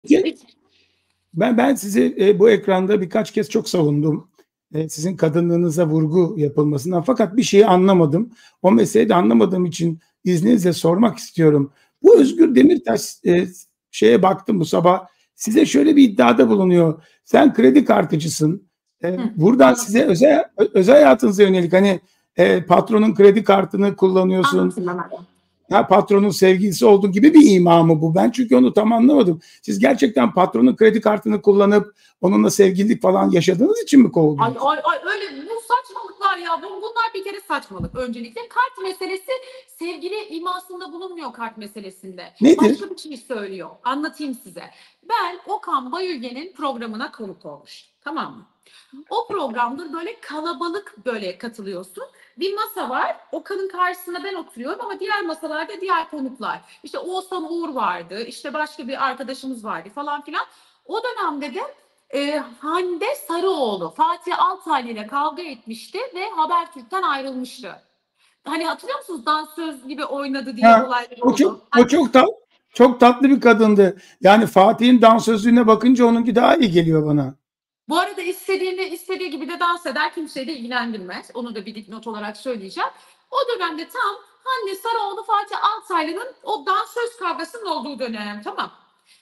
Peki, ben sizi, bu ekranda birkaç kez çok savundum. Sizin kadınlığınıza vurgu yapılmasından. Fakat bir şeyi anlamadım. O meseleyi de anlamadığım için izninizle sormak istiyorum. Bu Özgür Demirtaş, şeye baktım bu sabah, size şöyle bir iddiada bulunuyor. Sen kredi kartıcısın. Buradan size özel hayatınıza yönelik, hani, patronun kredi kartını kullanıyorsun, Anlatayım hemen. patronun sevgilisi olduğu gibi bir ima mı bu? Ben çünkü onu tam anlamadım. Siz gerçekten patronun kredi kartını kullanıp onunla sevgililik falan yaşadığınız için mi kovuldunuz? Ay öyle bu saçmalıklar ya. Bunlar bir kere saçmalık öncelikle. Kart meselesi sevgili imasında bulunmuyor kart meselesinde. Nedir? Başka bir şey söylüyor. Anlatayım size. Ben Okan Bayülgen'in programına konuk olmuştum. Tamam mı? O programda böyle kalabalık böyle katılıyorsun. Bir masa var. Okan'ın karşısında ben oturuyorum ama diğer masalarda diğer konuklar. İşte Oğuzhan Uğur vardı. İşte başka bir arkadaşımız vardı falan filan. O dönemde de Hande Sarıoğlu Fatih Altaylı ile kavga etmişti ve Habertürk'ten ayrılmıştı. Hani hatırlıyor musunuz? Dansöz gibi oynadı diye Ha, olaylar o çok oldu. o çok ta çok tatlı bir kadındı. Yani Fatih'in dansözlüğüne bakınca onunki daha iyi geliyor bana. Bu arada istediği gibi de dans eder, kimseyi de ilgilendirmez. Onu da bir dipnot olarak söyleyeceğim. O dönemde tam Hande Sarıoğlu Fatih Altaylı'nın o dansöz kavgasının olduğu dönem, tamam.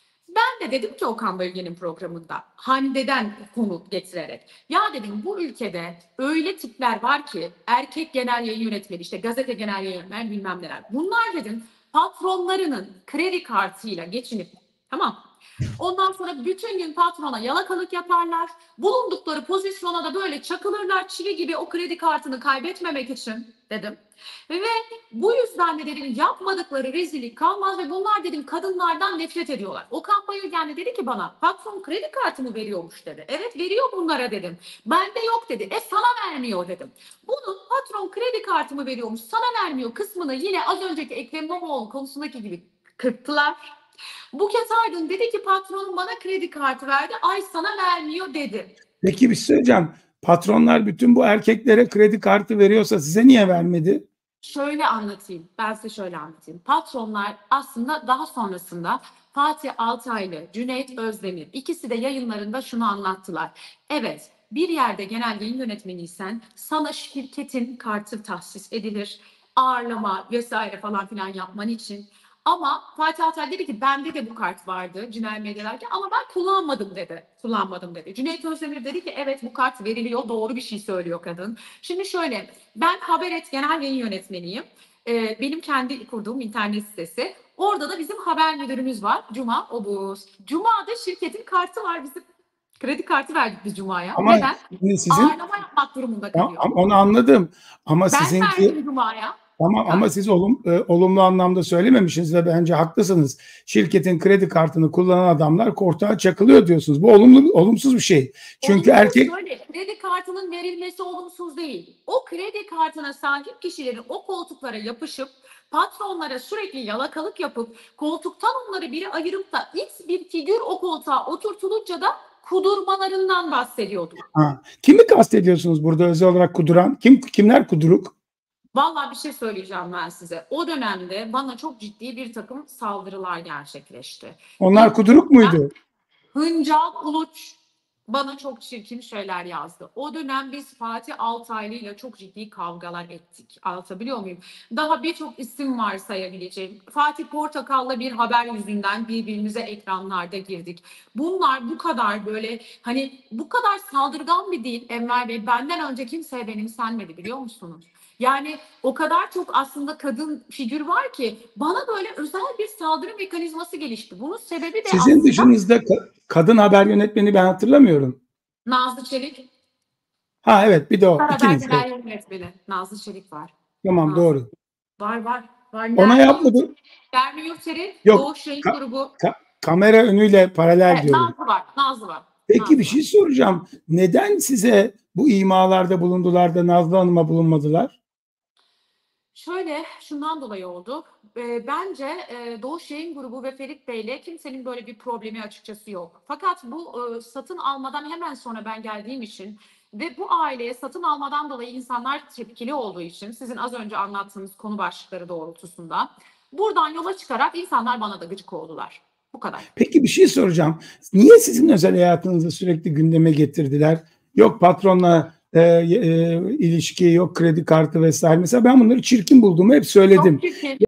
Ben de dedim ki Okan Bölge'nin programında Hande'den konu getirerek, ya dedim bu ülkede öyle tipler var ki erkek genel yayın yönetmeni, işte gazete genel yayın yönetmeni bilmem neler. Bunlar dedim patronlarının kredi kartıyla geçinip, tamam, ondan sonra bütün gün patrona yalakalık yaparlar. Bulundukları pozisyona da böyle çakılırlar çivi gibi o kredi kartını kaybetmemek için dedim. Ve bu yüzden de dedim yapmadıkları rezillik kalmaz ve bunlar dedim kadınlardan nefret ediyorlar. Okan Bayülgen de dedi ki bana patron kredi kartımı veriyormuş dedi. Evet veriyor bunlara dedim. Bende yok dedi. Sana vermiyor dedim. Bunun patron kredi kartımı veriyormuş sana vermiyor kısmını yine az önceki Ekrem İmamoğlu konusundaki gibi kırptılar. Buket Aydın dedi ki patronum bana kredi kartı verdi. Ay sana vermiyor dedi. Peki bir şey söyleyeceğim. Patronlar bütün bu erkeklere kredi kartı veriyorsa size niye vermedi? Şöyle anlatayım. Ben size şöyle anlatayım. Patronlar aslında daha sonrasında Fatih Altaylı, Cüneyt Özdemir ikisi de yayınlarında şunu anlattılar. Evet, bir yerde genel yayın yönetmeniysen sana şirketin kartı tahsis edilir. Ağırlama vesaire falan filan yapman için. Ama Fatih Altaylı dedi ki bende de bu kart vardı Cinel Medya'daki ama ben kullanmadım dedi. Kullanmadım dedi. Cüneyt Özdemir dedi ki evet bu kart veriliyor. Doğru bir şey söylüyor kadın. Şimdi şöyle ben Haber.et genel yayın yönetmeniyim. Benim kendi kurduğum internet sitesi. Orada da bizim haber müdürümüz var. Cuma Obuz. Cuma'da şirketin kartı var bizim. Kredi kartı verdik biz Cuma'ya. Ama Neden? sizin Ağırlama yapmak durumunda kalıyor. onu anladım ama Ben sizinki verdim Cuma'ya. ama siz olumlu anlamda söylememişsiniz ve bence haklısınız. Şirketin kredi kartını kullanan adamlar ortağa çakılıyor diyorsunuz. Bu olumsuz bir şey. Çünkü Olumsuz erkek şöyle, kredi kartının verilmesi olumsuz değil. O kredi kartına sahip kişilerin o koltuklara yapışıp patronlara sürekli yalakalık yapıp koltuktan onları biri ayırıp da X bir figür o koltuğa oturtulunca da kudurmalarından bahsediyordum. Kimi kastediyorsunuz burada özel olarak kuduran? Kimler kuduruk? Vallahi bir şey söyleyeceğim ben size. O dönemde bana çok ciddi bir takım saldırılar gerçekleşti. Onlar İlk kuduruk muydu? Hıncal Uluç bana çok çirkin şeyler yazdı. O dönem biz Fatih Altaylı ile çok ciddi kavgalar ettik. Anlatabiliyor muyum? Daha birçok isim var sayabileceğim. Fatih Portakal'la bir haber yüzünden birbirimize ekranlarda girdik. Bunlar bu kadar böyle hani bu kadar saldırgan bir değil Enver Bey. Benden önce kimseye benimsenmedi biliyor musunuz? Yani o kadar çok aslında kadın figür var ki bana böyle özel bir saldırı mekanizması gelişti. Bunun sebebi de Sizin aslında dışınızda kadın haber yönetmeni ben hatırlamıyorum. Nazlı Çelik. Ha evet, bir de o. Haber İkiniz. Evet. genel yönetmeni. Nazlı Çelik var. Tamam, Nazlı. doğru. Var. Ona Nermin yapmadı. Yurtseven. Nermin Yurtseven. Yok. Doğu Şehir grubu. Kamera önüyle paralel Evet, diyorum. Nazlı var. Peki bir Nazlı var. şey soracağım. Neden size bu imalarda bulundular da Nazlı Hanım'a bulunmadılar? Şöyle şundan dolayı oldu. Bence Doğu Şahin grubu ve Ferit Bey'le kimsenin böyle bir problemi açıkçası yok. Fakat bu satın almadan hemen sonra ben geldiğim için ve bu aileye satın almadan dolayı insanlar tepkili olduğu için sizin az önce anlattığınız konu başlıkları doğrultusunda buradan yola çıkarak insanlar bana da gıcık oldular. Bu kadar. Peki bir şey soracağım. Niye sizin özel hayatınızı sürekli gündeme getirdiler? Yok patronla ilişki, yok kredi kartı vesaire. Mesela ben bunları çirkin bulduğumu hep Çok söyledim. çirkin.